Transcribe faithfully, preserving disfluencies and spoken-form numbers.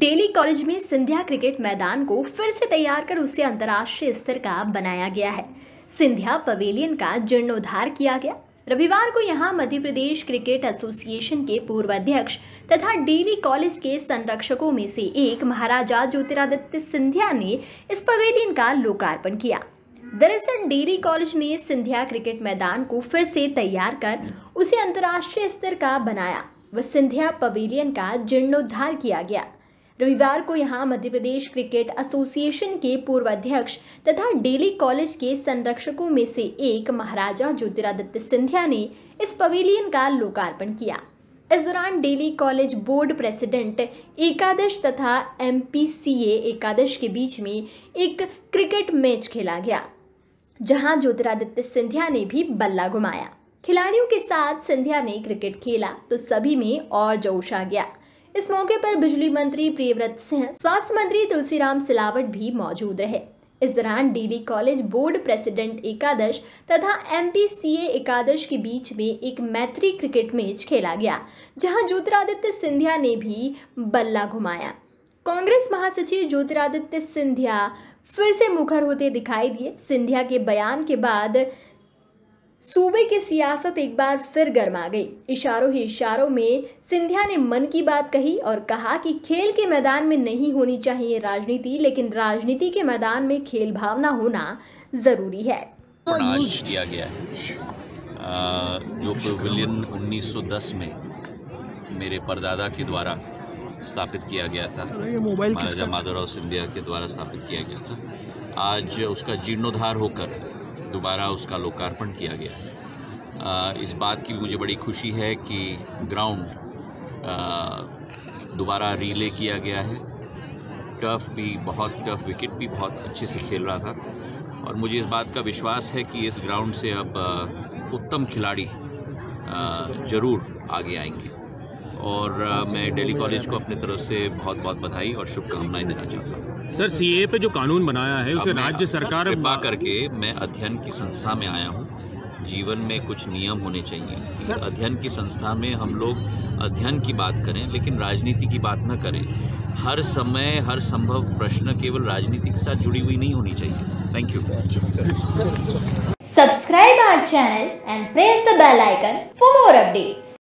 Daily college में Scindia cricket मैदान को फिर से तैयार कर उसे अंतर्राष्ट्रीय स्तर का बनाया गया है। सिंधिया पवेलियन का जीर्णोद्धार किया गया। रविवार को यहां मध्य प्रदेश क्रिकेट एसोसिएशन के पूर्व अध्यक्ष तथा डेली कॉलेज के संरक्षकों में से एक महाराजा ज्योतिरादित्य सिंधिया ने इस पवेलियन का लोकार्पण किया। दरअसल डेली कॉलेज में सिंधिया क्रिकेट मैदान को फिर से तैयार कर उसे अंतर्राष्ट्रीय स्तर का बनाया व सिंधिया पवेलियन का जीर्णोद्धार किया गया। रविवार को यहां मध्य प्रदेश क्रिकेट एसोसिएशन के पूर्व अध्यक्ष तथा डेली कॉलेज के संरक्षकों में से एक महाराजा ज्योतिरादित्य सिंधिया ने इस पवेलियन का लोकार्पण किया। इस दौरान डेली कॉलेज बोर्ड प्रेसिडेंट एकादश तथा एमपीसीए एकादश के बीच में एक क्रिकेट मैच खेला गया, जहां ज्योतिरादित्य सिंधिया ने भी बल्ला घुमाया। खिलाड़ियों के साथ सिंधिया ने क्रिकेट खेला तो सभी में और जोश आ गया। इस मौके पर बिजली मंत्री प्रियव्रत सिंह, स्वास्थ्य मंत्री तुलसीराम सिलावट भी मौजूद रहे। इस दौरान डेली कॉलेज बोर्ड प्रेसिडेंट एकादश तथा एमपीसीए एकादश के बीच में एक मैत्री क्रिकेट मैच खेला गया, जहां ज्योतिरादित्य सिंधिया ने भी बल्ला घुमाया। कांग्रेस महासचिव ज्योतिरादित्य सिंधिया फिर से मुखर होते दिखाई दिए। सिंधिया के बयान के बाद सूबे की सियासत एक बार फिर गर्मा गई। इशारों ही इशारों में सिंधिया ने मन की बात कही और कहा कि खेल के मैदान में नहीं होनी चाहिए राजनीति, लेकिन राजनीति के मैदान में खेल भावना होना जरूरी है। आज किया गया है आ, जो पवेलियन उन्नीस सौ दस में मेरे परदादा के द्वारा स्थापित किया गया था, महाराजा माधवराव सिंधिया के द्वारा स्थापित किया गया था। आज उसका जीर्णोद्धार होकर दोबारा उसका लोकार्पण किया गया। आ, इस बात की मुझे बड़ी खुशी है कि ग्राउंड दोबारा रीले किया गया है। टर्फ भी बहुत टफ विकेट भी बहुत अच्छे से खेल रहा था और मुझे इस बात का विश्वास है कि इस ग्राउंड से अब उत्तम खिलाड़ी ज़रूर आगे आएंगे और आ, मैं डेली कॉलेज को अपने तरफ से बहुत बहुत बधाई और शुभकामनाएं देना चाहता हूँ। सर, सीए पे जो कानून बनाया है उसे राज्य सरकार कृपा करके मैं अध्ययन की संस्था में आया हूँ। जीवन में कुछ नियम होने चाहिए। सर, अध्ययन की संस्था में हम लोग अध्ययन की बात करें लेकिन राजनीति की बात न करें। हर समय हर संभव प्रश्न केवल राजनीति के साथ जुड़ी हुई नहीं होनी चाहिए। Thank you. Subscribe our channel and press the bell icon for more updates.